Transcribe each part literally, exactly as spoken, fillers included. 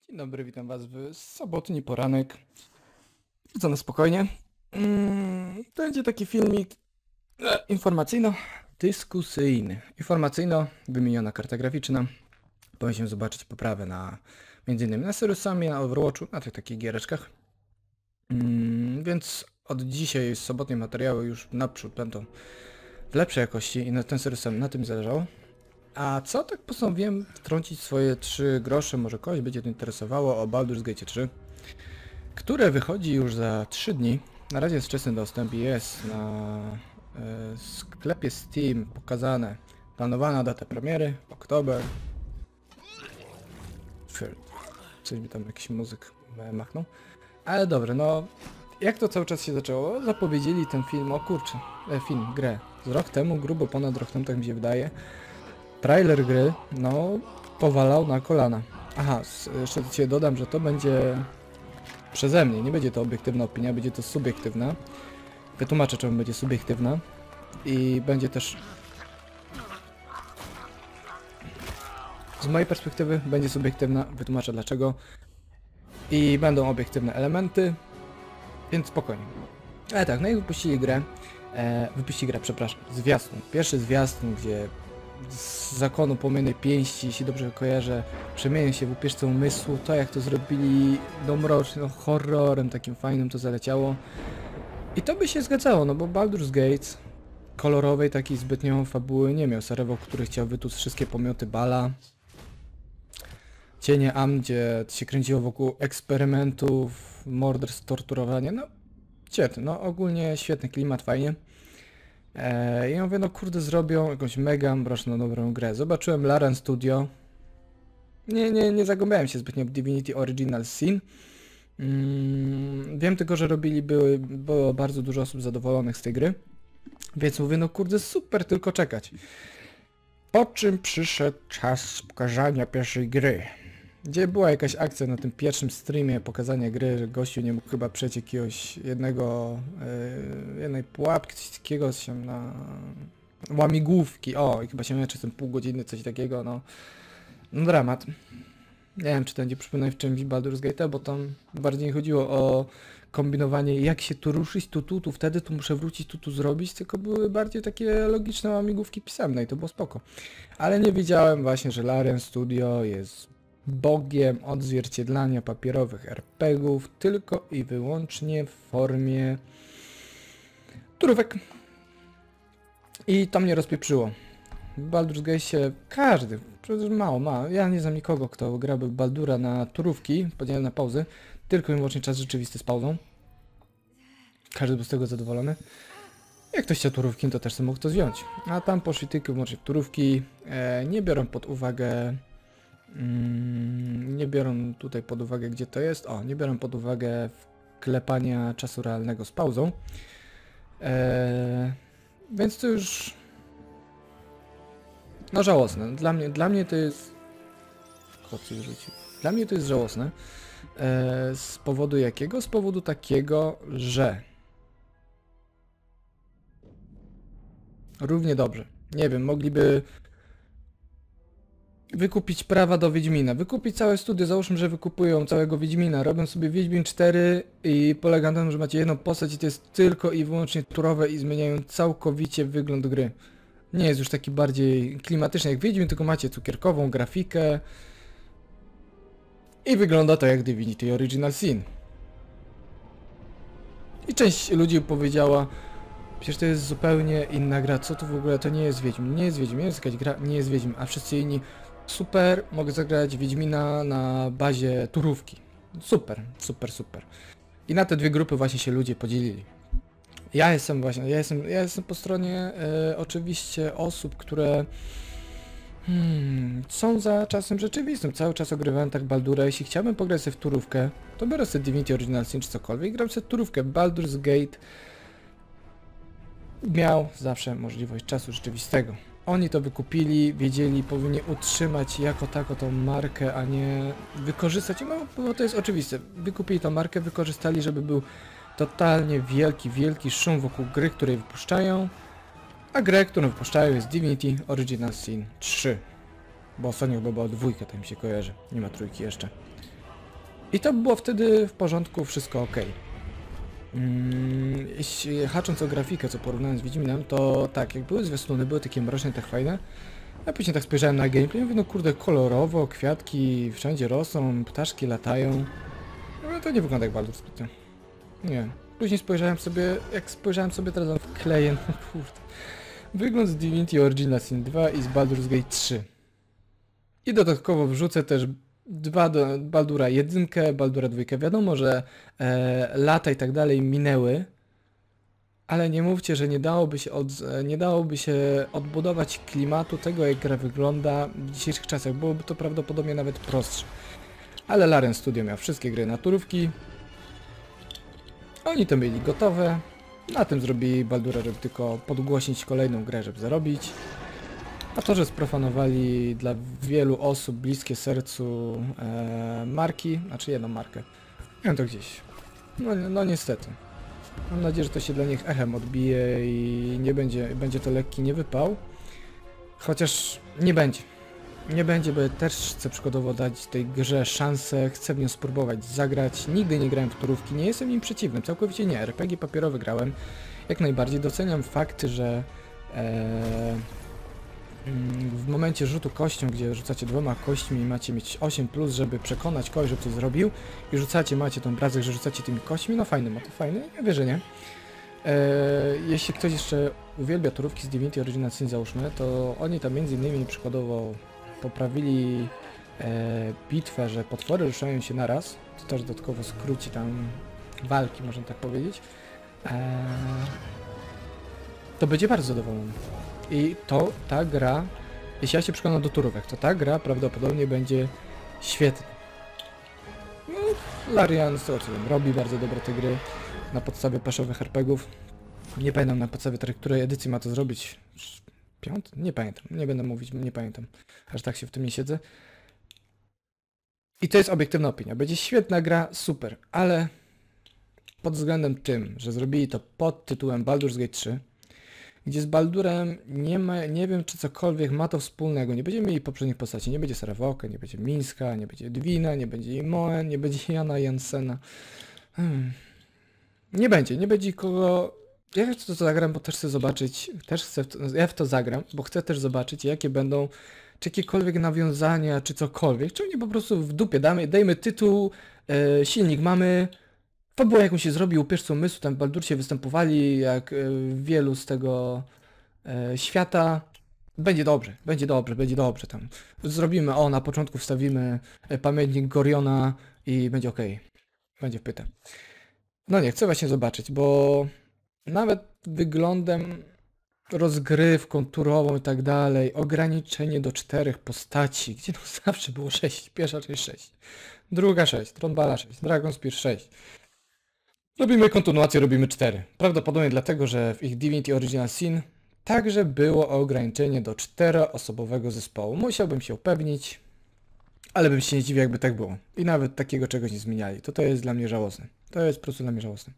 Dzień dobry, witam was w sobotni poranek. Bardzo na spokojnie. Mm, Będzie taki filmik e, informacyjno-dyskusyjny. Informacyjno wymieniona karta graficzna. Powinien zobaczyć poprawę na między innymi na Siriusami, na Overwatchu, na tych takich giereczkach. Mm, Więc od dzisiaj sobotnie materiały już naprzód będą w lepszej jakości i na ten Siriusem na tym zależało. A co tak postanowiłem wtrącić swoje trzy grosze, może kogoś będzie to interesowało, o Baldur's Gate trzy, które wychodzi już za trzy dni. Na razie jest wczesny dostęp i jest na e, sklepie Steam pokazane. Planowana data premiery, oktober. Coś mi tam jakiś muzyk machnął. Ale dobrze, no jak to cały czas się zaczęło? Zapowiedzieli ten film, o kurczę, e, film, grę. Z rok temu, grubo ponad rok temu, tak mi się wydaje. Trailer gry, no, powalał na kolana. Aha, jeszcze dzisiaj dodam, że to będzie przeze mnie, nie będzie to obiektywna opinia, będzie to subiektywna. Wytłumaczę, czemu będzie subiektywna. I będzie też... Z mojej perspektywy będzie subiektywna, wytłumaczę dlaczego. I będą obiektywne elementy, więc spokojnie. Ale tak, no i wypuścili grę, e, wypuścili grę, przepraszam, zwiastun. Pierwszy zwiastun, gdzie z zakonu płomiennej pięści, jeśli dobrze kojarzę, przemienię się w upierzce umysłu, to jak to zrobili, no mrocznym, no, horrorem takim fajnym to zaleciało. I to by się zgadzało, no bo Baldur's Gate kolorowej takiej zbytnio fabuły nie miał. Sarewo, który chciał wytłuc wszystkie pomioty Bala. Cienie Am, gdzie się kręciło wokół eksperymentów, morderstw, torturowania, no świetny, no ogólnie świetny klimat, fajnie. Eee, I ja mówię, no kurde, zrobią jakąś mega mroczną, dobrą grę. Zobaczyłem Larian Studio. Nie, nie, nie zagłębiałem się zbytnio w Divinity Original Sin. Mm, wiem tylko, że robili, były, było bardzo dużo osób zadowolonych z tej gry. Więc mówię, no kurde, super, tylko czekać. Po czym przyszedł czas pokazania pierwszej gry. Gdzie była jakaś akcja na tym pierwszym streamie pokazania gry, że gościu nie mógł chyba przejść jakiegoś jednego, yy, jednej pułapki, coś takiego się na łamigłówki, o i chyba się miał czasem pół godziny, coś takiego, no, no dramat. Nie wiem, czy to będzie przypominać w czymś Baldur's Gate, bo tam bardziej chodziło o kombinowanie, jak się tu ruszyć, tu, tu, tu, wtedy tu muszę wrócić, tu, tu zrobić, tylko były bardziej takie logiczne łamigłówki pisemne i to było spoko. Ale nie wiedziałem właśnie, że Larian Studio jest bogiem odzwierciedlania papierowych er pe gie ów tylko i wyłącznie w formie turówek. I to mnie rozpieprzyło. W Baldur's Gate każdy, przecież mało, ma. Ja nie znam nikogo, kto grałby Baldura na turówki, podzielone na pauzy, tylko i wyłącznie czas rzeczywisty z pauzą. Każdy był z tego zadowolony. Jak ktoś chciał turówki, to też sobie mógł to zdjąć. A tam poszli tylko i wyłącznie turówki, e, nie biorą pod uwagę Mm, nie biorą tutaj pod uwagę, gdzie to jest. O, nie biorą pod uwagę wklepania czasu realnego z pauzą. Eee, więc to już... No żałosne. Dla mnie, dla mnie to jest... Kot się rzucił. Dla mnie to jest żałosne. Eee, z powodu jakiego? Z powodu takiego, że... Równie dobrze. Nie wiem, mogliby... wykupić prawa do Wiedźmina, wykupić całe studio, załóżmy, że wykupują całego Wiedźmina, robią sobie Wiedźmin cztery i polega na tym, że macie jedną postać i to jest tylko i wyłącznie turowe i zmieniają całkowicie wygląd gry. Nie jest już taki bardziej klimatyczny jak Wiedźmin, tylko macie cukierkową grafikę i wygląda to jak Divinity Original Sin. I część ludzi powiedziała, przecież to jest zupełnie inna gra, co to w ogóle, to nie jest Wiedźmin, nie jest Wiedźmin, jest jakaś gra, nie jest Wiedźmin, a wszyscy inni super, mogę zagrać Wiedźmina na bazie turówki. Super, super, super. I na te dwie grupy właśnie się ludzie podzielili. Ja jestem właśnie, ja jestem, ja jestem po stronie e, oczywiście osób, które hmm, są za czasem rzeczywistym. Cały czas ogrywałem tak Baldura. Jeśli chciałbym pograć sobie w turówkę, to biorę sobie Divinity Original Sin czy cokolwiek i gram sobie turówkę. Baldur's Gate miał zawsze możliwość czasu rzeczywistego. Oni to wykupili, wiedzieli, powinni utrzymać jako tako tą markę, a nie wykorzystać, no bo to jest oczywiste. Wykupili tą markę, wykorzystali, żeby był totalnie wielki, wielki szum wokół gry, której wypuszczają, a grę, którą wypuszczają jest Divinity Original Sin trzy. Bo ostatnio chyba była dwójka, tak mi się kojarzy, nie ma trójki jeszcze. I to było wtedy w porządku, wszystko ok. Mm, jeśli hacząc o grafikę, co porównałem z Wiedźminem, to tak, jak były zwiastuny, były takie mroczne, tak fajne. A później tak spojrzałem na gameplay i mówię, no kurde, kolorowo, kwiatki wszędzie rosną, ptaszki latają. No to nie wygląda jak Baldur zbytnio. Nie. Później spojrzałem sobie, jak spojrzałem sobie teraz na wkleję, no kurde. Wygląd z Divinity Original Sin dwa i z Baldur's Gate trzy. I dodatkowo wrzucę też dwa do Baldura jeden, Baldura dwa. Wiadomo, że e, lata i tak dalej minęły, ale nie mówcie, że nie dałoby się, od, nie dałoby się odbudować klimatu tego, jak gra wygląda w dzisiejszych czasach. Byłoby to prawdopodobnie nawet prostsze. Ale Larian Studio miał wszystkie gry na turówki. Oni to mieli gotowe. Na tym zrobili Baldura, żeby tylko podgłośnić kolejną grę, żeby zarobić. A to, że sprofanowali dla wielu osób bliskie sercu e, marki, znaczy jedną markę. Wiem to gdzieś. No, no niestety. Mam nadzieję, że to się dla nich echem odbije i nie będzie, będzie to lekki niewypał. Chociaż nie będzie. Nie będzie, bo ja też chcę przykładowo dać tej grze szansę, chcę w nią spróbować zagrać. Nigdy nie grałem w turówki, nie jestem im przeciwnym, całkowicie nie. R P G papierowe grałem. Jak najbardziej doceniam fakty, że e, w momencie rzutu kością, gdzie rzucacie dwoma kośćmi i macie mieć osiem plus, żeby przekonać kogoś, żeby coś zrobił i rzucacie, macie tą obrazek, że rzucacie tymi kośćmi, no fajny, ma to fajny, ja wierzę, nie? Eee, jeśli ktoś jeszcze uwielbia turówki z Divinity Original Sin, załóżmy, to oni tam między innymi przykładowo poprawili e, bitwę, że potwory ruszają się naraz, to też dodatkowo skróci tam walki, można tak powiedzieć. Eee, to będzie bardzo zadowolony. I to, ta gra, jeśli ja się przekonam do turówek, to ta gra prawdopodobnie będzie świetna. No, Larian, co wiem, robi bardzo dobre te gry na podstawie paszowych er pe gów. Nie pamiętam na podstawie której edycji ma to zrobić. Piąt? Nie pamiętam, nie będę mówić, nie pamiętam. Aż tak się w tym nie siedzę. I to jest obiektywna opinia. Będzie świetna gra, super, ale pod względem tym, że zrobili to pod tytułem Baldur's Gate trzy, gdzie z Baldurem nie ma, nie wiem czy cokolwiek ma to wspólnego. Nie będziemy mieli poprzednich postaci, nie będzie Sarawoka, nie będzie Mińska, nie będzie Dwina, nie będzie Imoen, nie będzie Jana Jansena. Hmm. Nie będzie, nie będzie kogo... Ja w to zagram, bo też chcę zobaczyć, też chcę w to, ja w to zagram, bo chcę też zobaczyć, jakie będą, czy jakiekolwiek nawiązania, czy cokolwiek, czy nie po prostu w dupie damy, dajmy tytuł, e, silnik mamy, fabułę jakąś się zrobi, upierzcy umysłu, tam w Baldurcie występowali, jak e, wielu z tego e, świata, będzie dobrze, będzie dobrze, będzie dobrze tam. Zrobimy, o, na początku wstawimy e, pamiętnik Goriona i będzie ok, będzie pyta. No nie, chcę właśnie zobaczyć, bo nawet wyglądem, rozgrywką turową i tak dalej, ograniczenie do czterech postaci, gdzie no zawsze było sześć, pierwsza część sześć, druga sześć, Tronbala sześć, Dragonspear sześć. Robimy kontynuację, robimy cztery. Prawdopodobnie dlatego, że w ich Divinity Original Sin także było ograniczenie do czteroosobowego zespołu. Musiałbym się upewnić, ale bym się nie dziwił, jakby tak było. I nawet takiego czegoś nie zmieniali. To to jest dla mnie żałosne. To jest po prostu dla mnie żałosne.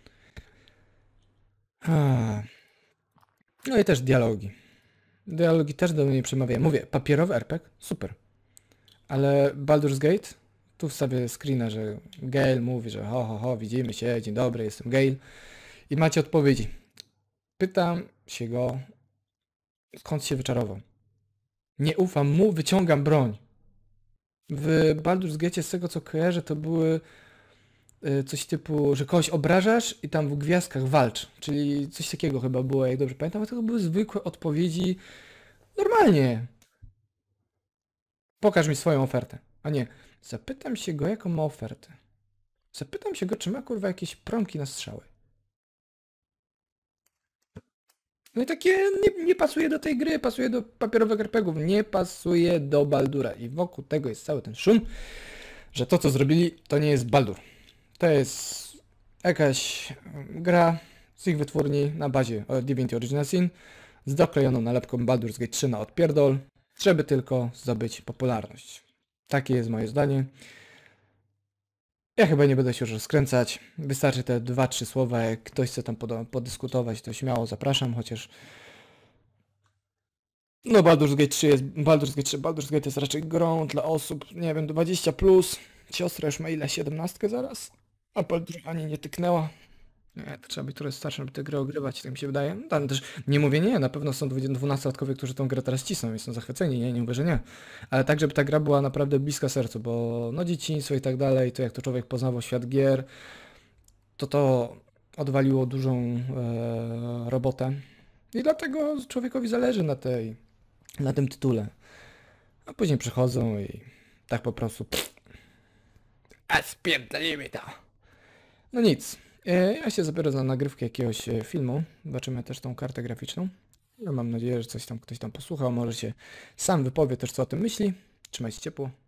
Ah. No i też dialogi. Dialogi też do mnie przemawiają. Mówię, papierowy er pe gie? Super. Ale Baldur's Gate? Tu wstawię screena, że Gale mówi, że ho ho ho, widzimy się, dzień dobry, jestem Gale. I macie odpowiedzi. Pytam się go, skąd się wyczarował. Nie ufam mu, wyciągam broń. W Baldur's Gate, z tego co kojarzę, to były coś typu, że kogoś obrażasz i tam w gwiazdkach walcz. Czyli coś takiego chyba było, jak dobrze pamiętam, a to były zwykłe odpowiedzi. Normalnie. Pokaż mi swoją ofertę. A nie, zapytam się go, jaką ma ofertę. Zapytam się go, czy ma kurwa jakieś promki na strzały. No i takie nie, nie pasuje do tej gry, pasuje do papierowych er pe gów, nie pasuje do Baldura. I wokół tego jest cały ten szum, że to co zrobili, to nie jest Baldur. To jest jakaś gra z ich wytwórni na bazie Divinity Original Sin z doklejoną nalepką Baldur's Gate trzy na odpierdol, żeby tylko zdobyć popularność. Takie jest moje zdanie. Ja chyba nie będę się już rozkręcać. Wystarczy te dwa trzy słowa. Jak ktoś chce tam podyskutować, to śmiało zapraszam, chociaż no Baldur's Gate trzy jest Baldur's Gate trzy, Baldur's Gate jest raczej grą dla osób, nie wiem, dwadzieścia plus. Siostra już ma ile? siedemnastkę zaraz? A Poldru ani nie tyknęła. Nie, to trzeba być trochę starszym, żeby tę grę ogrywać, tak mi się wydaje. No, tam też nie mówię nie, na pewno są dwunastolatkowie, którzy tą grę teraz cisną i są zachwyceni, nie, nie mówię, że nie. Ale tak, żeby ta gra była naprawdę bliska sercu, bo no dzieciństwo i tak dalej, to jak to człowiek poznawał świat gier, to to odwaliło dużą e, robotę. I dlatego człowiekowi zależy na tej, na tym tytule. A później przychodzą i tak po prostu pff, a spierdolimy to. No nic. E, Ja się zabiorę za nagrywkę jakiegoś e, filmu. Zobaczymy też tą kartę graficzną. Ja mam nadzieję, że coś tam ktoś tam posłuchał. Może się sam wypowie też co o tym myśli. Trzymajcie się ciepło.